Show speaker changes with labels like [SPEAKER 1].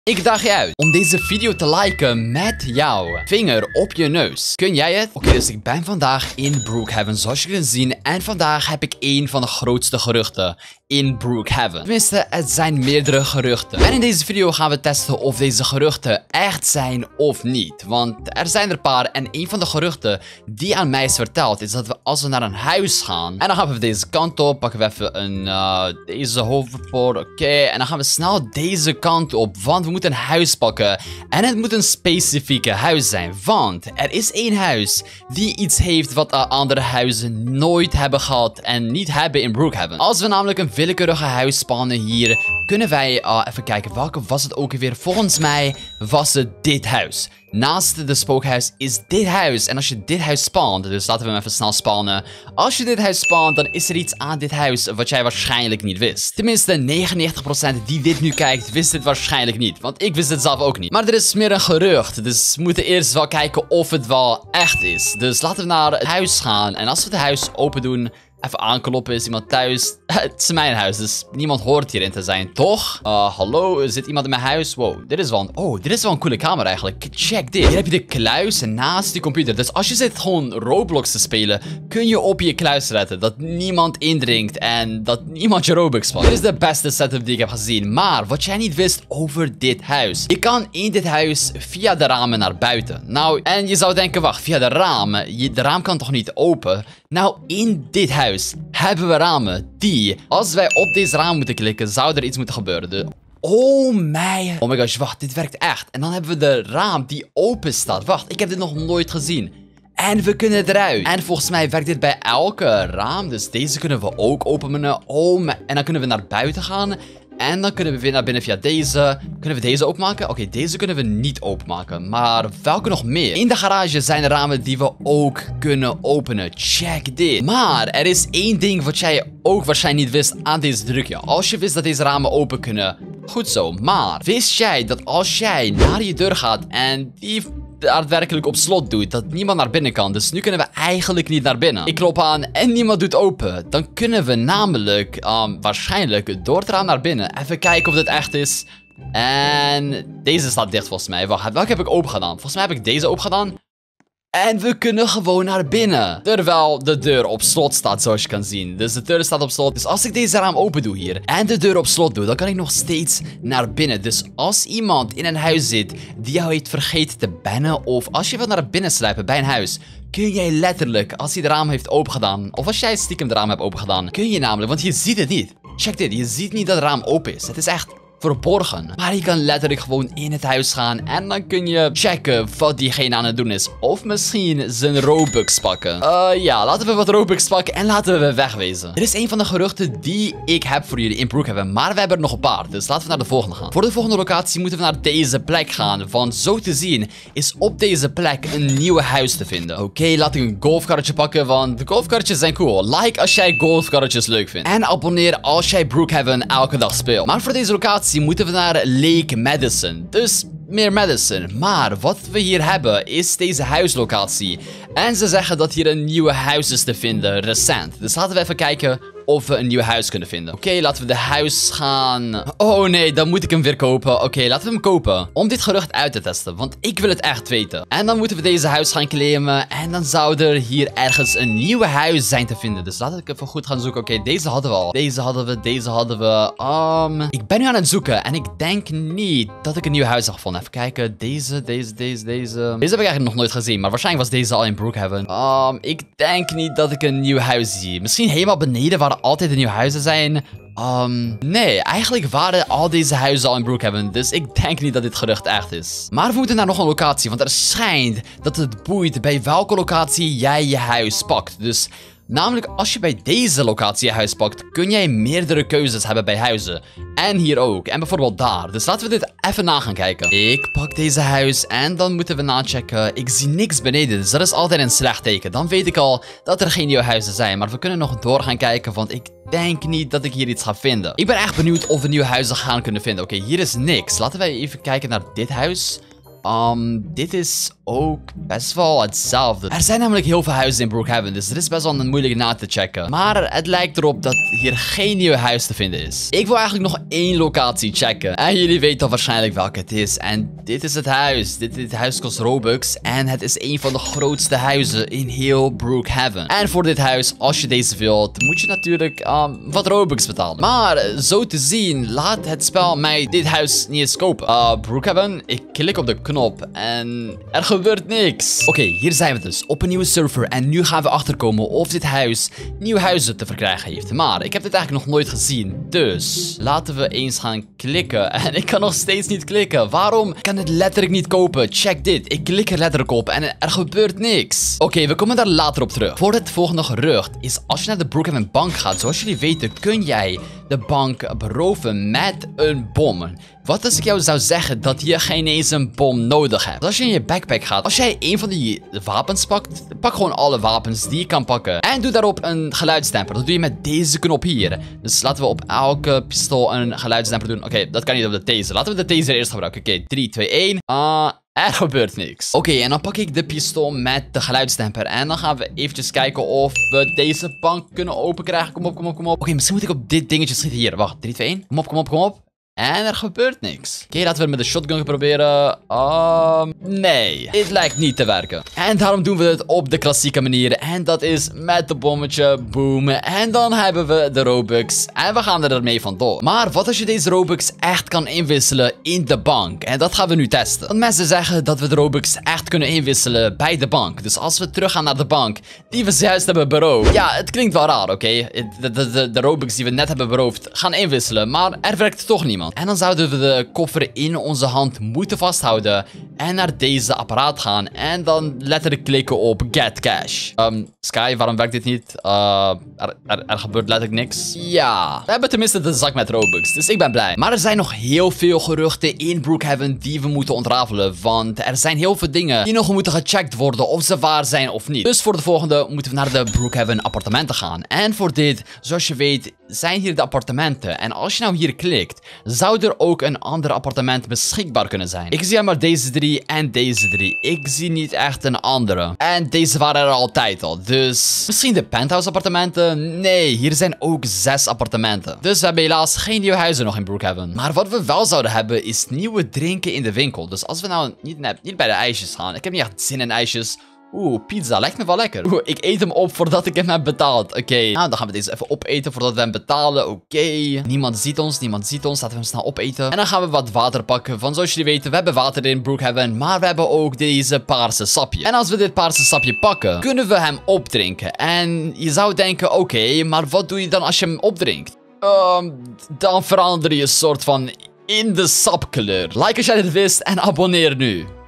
[SPEAKER 1] Ik daag je uit om deze video te liken met jouw vinger op je neus. Kun jij het? Oké, dus ik ben vandaag in Brookhaven, zoals je kunt zien. En vandaag heb ik een van de grootste geruchten in Brookhaven. Tenminste, het zijn meerdere geruchten. En in deze video gaan we testen of deze geruchten echt zijn of niet. Want er zijn er een paar. En een van de geruchten die aan mij is verteld is dat we als we naar een huis gaan. En dan gaan we deze kant op. Pakken we even deze hoverboard. Oké, en dan gaan we snel deze kant op. Want we moeten een huis pakken. En het moet een specifieke huis zijn. Want er is één huis die iets heeft wat andere huizen nooit hebben gehad. En niet hebben in Brookhaven. Als we namelijk een willekeurige huis spannen hier, kunnen wij even kijken welke was het ook weer. Volgens mij was het dit huis. Naast de spookhuis is dit huis. En als je dit huis spant, dus laten we hem even snel spannen. Als je dit huis spant, dan is er iets aan dit huis wat jij waarschijnlijk niet wist. Tenminste, 99% die dit nu kijkt, wist dit waarschijnlijk niet. Want ik wist het zelf ook niet. Maar er is meer een gerucht. Dus we moeten eerst wel kijken of het wel echt is. Dus laten we naar het huis gaan. En als we het huis open doen, even aankloppen, is iemand thuis? Het is mijn huis, dus niemand hoort hierin te zijn, toch? Hallo, zit iemand in mijn huis? Wow, dit is wel een coole kamer eigenlijk. Check dit. Hier heb je de kluis naast die computer. Dus als je zit gewoon Roblox te spelen, kun je op je kluis letten. Dat niemand indringt en dat niemand je Robux pakt. Dit is de beste setup die ik heb gezien. Maar wat jij niet wist over dit huis. Je kan in dit huis via de ramen naar buiten. Nou, en je zou denken, wacht, via de ramen? De raam kan toch niet open? Nou, in dit huis hebben we ramen die, als wij op deze raam moeten klikken, zou er iets moeten gebeuren. Oh my gosh, wacht, dit werkt echt. En dan hebben we de raam die open staat. Wacht, ik heb dit nog nooit gezien. En we kunnen eruit. En volgens mij werkt dit bij elke raam. Dus deze kunnen we ook openen. Oh my. En dan kunnen we naar buiten gaan. En dan kunnen we weer naar binnen via deze. Kunnen we deze openmaken? Oké, deze kunnen we niet openmaken. Maar welke nog meer? In de garage zijn er ramen die we ook kunnen openen. Check dit. Maar er is één ding wat jij ook waarschijnlijk niet wist aan deze drukje. Als je wist dat deze ramen open kunnen, goed zo. Maar wist jij dat als jij naar je deur gaat en die daadwerkelijk op slot doet, dat niemand naar binnen kan. Dus nu kunnen we eigenlijk niet naar binnen. Ik klop aan en niemand doet open. Dan kunnen we namelijk waarschijnlijk door het raam naar binnen. Even kijken of dit echt is. En deze staat dicht volgens mij. Wacht, welke heb ik open gedaan? Volgens mij heb ik deze open gedaan. En we kunnen gewoon naar binnen. Terwijl de deur op slot staat, zoals je kan zien. Dus de deur staat op slot. Dus als ik deze raam open doe hier en de deur op slot doe, dan kan ik nog steeds naar binnen. Dus als iemand in een huis zit die jou heeft vergeten te bannen, of als je wilt naar binnen sluipen bij een huis, kun jij letterlijk, als hij de raam heeft opengedaan, of als jij stiekem de raam hebt opengedaan, kun je namelijk, want je ziet het niet. Check dit, je ziet niet dat het raam open is. Het is echt verborgen. Maar je kan letterlijk gewoon in het huis gaan en dan kun je checken wat diegene aan het doen is. Of misschien zijn Robux pakken. Ja, laten we wat Robux pakken en laten we wegwezen. Dit is een van de geruchten die ik heb voor jullie in Brookhaven. Maar we hebben er nog een paar, dus laten we naar de volgende gaan. Voor de volgende locatie moeten we naar deze plek gaan. Want zo te zien is op deze plek een nieuwe huis te vinden. Oké, laat ik een golfkarretje pakken, want de golfkarretjes zijn cool. Like als jij golfkarretjes leuk vindt. En abonneer als jij Brookhaven elke dag speelt. Maar voor deze locatie moeten we naar Lake Madison. Dus meer Madison. Maar wat we hier hebben is deze huislocatie. En ze zeggen dat hier een nieuwe huis is te vinden, recent. Dus laten we even kijken of we een nieuw huis kunnen vinden. Oké, laten we de huis gaan. Oh nee, dan moet ik hem weer kopen. Oké, laten we hem kopen. Om dit gerucht uit te testen, want ik wil het echt weten. En dan moeten we deze huis gaan claimen. En dan zou er hier ergens een nieuwe huis zijn te vinden. Dus laten we even goed gaan zoeken. Oké, deze hadden we al. Deze hadden we. Ik ben nu aan het zoeken. En ik denk niet dat ik een nieuw huis heb gevonden. Even kijken. Deze heb ik eigenlijk nog nooit gezien. Maar waarschijnlijk was deze al in Brookhaven. Ik denk niet dat ik een nieuw huis zie. Misschien helemaal beneden waar er altijd nieuwe huizen zijn. Nee, eigenlijk waren al deze huizen al in Brookhaven. Dus ik denk niet dat dit gerucht echt is. Maar we moeten naar nog een locatie. Want er schijnt dat het boeit bij welke locatie jij je huis pakt. Dus namelijk, als je bij deze locatie je huis pakt, kun jij meerdere keuzes hebben bij huizen. En hier ook. En bijvoorbeeld daar. Dus laten we dit even na gaan kijken. Ik pak deze huis en dan moeten we nachecken. Ik zie niks beneden, dus dat is altijd een slecht teken. Dan weet ik al dat er geen nieuwe huizen zijn. Maar we kunnen nog door gaan kijken, want ik denk niet dat ik hier iets ga vinden. Ik ben echt benieuwd of we nieuwe huizen gaan kunnen vinden. Oké, hier is niks. Laten wij even kijken naar dit huis. dit is ook best wel hetzelfde. Er zijn namelijk heel veel huizen in Brookhaven, dus het is best wel een moeilijke na te checken. Maar het lijkt erop dat hier geen nieuw huis te vinden is. Ik wil eigenlijk nog één locatie checken. En jullie weten al waarschijnlijk welke het is. En dit is het huis. Dit huis kost Robux. En het is een van de grootste huizen in heel Brookhaven. En voor dit huis, als je deze wilt, moet je natuurlijk wat Robux betalen. Maar zo te zien, laat het spel mij dit huis niet eens kopen. Brookhaven, ik klik op de knop en er gebeurt niks. Oké, hier zijn we dus op een nieuwe server. En nu gaan we achterkomen of dit huis nieuwe huizen te verkrijgen heeft. Maar ik heb dit eigenlijk nog nooit gezien. Dus laten we eens gaan klikken. En ik kan nog steeds niet klikken. Waarom? Ik kan het letterlijk niet kopen. Check dit. Ik klik er letterlijk op en er gebeurt niks. Oké, we komen daar later op terug. Voor het volgende gerucht is als je naar de Brookhaven bank gaat. Zoals jullie weten kun jij de bank beroven met een bom. Wat als ik jou zou zeggen dat je geen eens een bom nodig hebt? Als je in je backpack gaat, als jij een van die wapens pakt, pak gewoon alle wapens die je kan pakken. En doe daarop een geluidsdemper. Dat doe je met deze knop hier. Dus laten we op elke pistool een geluidsdemper doen. Oké, dat kan niet op de taser. Laten we de taser eerst gebruiken. Oké, 3, 2, 1. Er gebeurt niks. Oké, en dan pak ik de pistool met de geluidsdemper. En dan gaan we eventjes kijken of we deze bank kunnen open krijgen. Kom op, kom op, kom op. Oké, misschien moet ik op dit dingetje schieten. Hier, wacht. 3, 2, 1. Kom op, kom op, kom op. En er gebeurt niks. Oké, laten we het met de shotgun proberen. Nee. Dit lijkt niet te werken. En daarom doen we het op de klassieke manier. En dat is met de bommetje. Boom. En dan hebben we de Robux. En we gaan ermee vandoor. Maar wat als je deze Robux echt kan inwisselen in de bank? En dat gaan we nu testen. Want mensen zeggen dat we de Robux echt kunnen inwisselen bij de bank. Dus als we teruggaan naar de bank die we juist hebben beroofd. Ja, het klinkt wel raar, oké? De Robux die we net hebben beroofd gaan inwisselen. Maar er werkt toch niemand. En dan zouden we de koffer in onze hand moeten vasthouden. En naar deze apparaat gaan. En dan letterlijk klikken op Get Cash. Sky, waarom werkt dit niet? Er gebeurt letterlijk niks. Ja, we hebben tenminste de zak met Robux. Dus ik ben blij. Maar er zijn nog heel veel geruchten in Brookhaven die we moeten ontrafelen. Want er zijn heel veel dingen die nog moeten gecheckt worden of ze waar zijn of niet. Dus voor de volgende moeten we naar de Brookhaven appartementen gaan. En voor dit, zoals je weet, zijn hier de appartementen. En als je nou hier klikt, zou er ook een ander appartement beschikbaar kunnen zijn. Ik zie maar deze 3 en deze 3. Ik zie niet echt een andere. En deze waren er altijd al. Dus misschien de penthouse appartementen? Nee, hier zijn ook 6 appartementen. Dus we hebben helaas geen nieuwe huizen nog in Brookhaven. Maar wat we wel zouden hebben is nieuwe drinken in de winkel. Dus als we nou niet bij de ijsjes gaan. Ik heb niet echt zin in ijsjes. Pizza lijkt me wel lekker. Ik eet hem op voordat ik hem heb betaald. Oké, nou dan gaan we deze even opeten voordat we hem betalen. Oké, niemand ziet ons, niemand ziet ons. Laten we hem snel opeten. En dan gaan we wat water pakken. Van zoals jullie weten, we hebben water in Brookhaven, maar we hebben ook deze paarse sapje. En als we dit paarse sapje pakken, kunnen we hem opdrinken. En je zou denken, oké, maar wat doe je dan als je hem opdrinkt? Dan verander je een soort van in de sapkleur. Like als jij dit wist en abonneer nu.